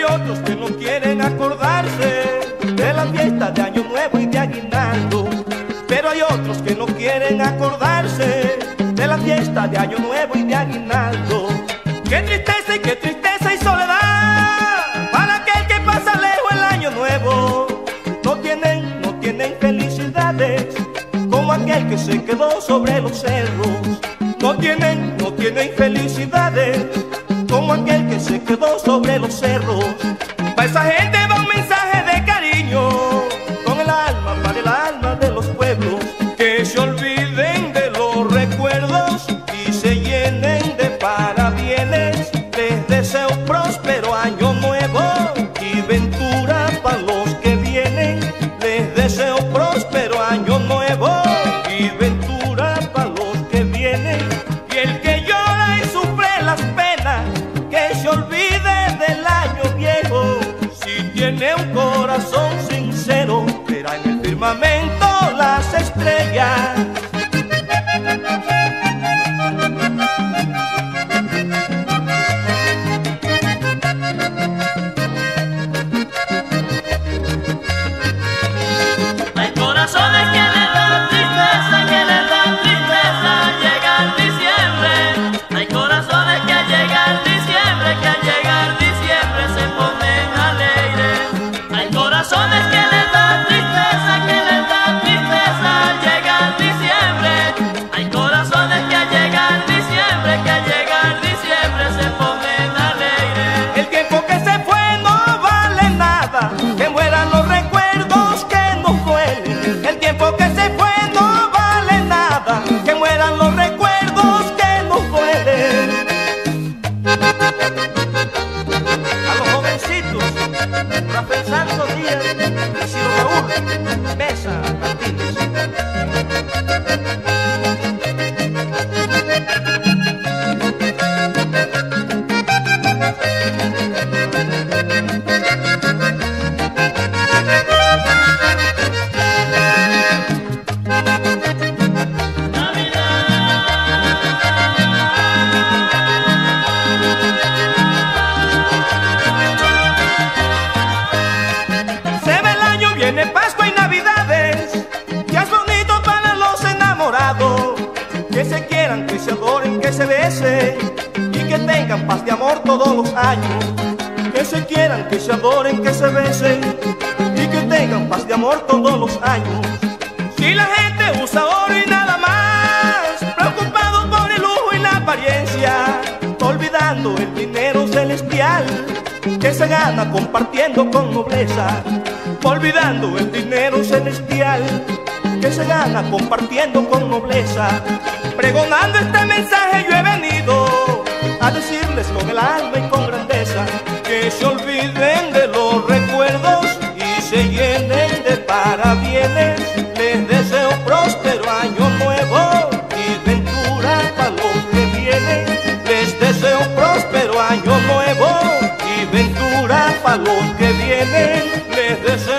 otros que no quieren acordarse de la fiesta de Año Nuevo y de aguinaldo. Pero hay otros que no quieren acordarse de la fiesta de Año Nuevo y de aguinaldo. Qué tristeza y soledad para aquel que pasa lejos el Año Nuevo. No tienen felicidades como aquel que se quedó sobre los cerros. No tienen felicidades como aquel que se quedó sobre los cerros. Para esa gente va un mensaje de cariño, con el alma, para el alma de los pueblos. Que se olviden de los recuerdos y se llenen de parabienes. Les deseo próspero año nuevo y ventura para los que vienen. Les deseo próspero año nuevo y ventura para los que vienen. Y el que llora y sufre las penas, que se olvide del año viejo. Si tiene un corazón sincero, verá en el firmamento las estrellas. Hay corazones que les dan tristeza llegar diciembre. Hay corazones que al llegar diciembre se ponen alegres. Hay corazones que les dan tristeza llegar diciembre. Hay corazones que al llegar diciembre se ponen alegres. El tiempo que se fue no vale nada, que mueran los recuerdos que nos duelen. El tiempo que se fue no vale nada, que mueran los recuerdos que nos duelen. A los jovencitos, Rafael Santos Díaz y Ciro Raúl Mesa Martínez. Se ve el año, viene Pascua y Navidades, ya es bonito para los enamorados. Que se quieran, que se adoren, que se besen y que tengan paz de amor todos los años. Que se quieran, que se adoren, que se besen y que tengan paz de amor todos los años. Si la gente usa oro y nada más, preocupado por el lujo y la apariencia, olvidando el dinero celestial que se gana compartiendo con nobleza. Olvidando el dinero celestial que se gana compartiendo con nobleza. Pregonando este mensaje yo he venido a decirles con el alma y con grandeza, que se olviden de los recuerdos y se llenen de parabienes. Les deseo próspero año nuevo y ventura para los que vienen. Les deseo próspero año nuevo y ventura para los que vienen. Les deseo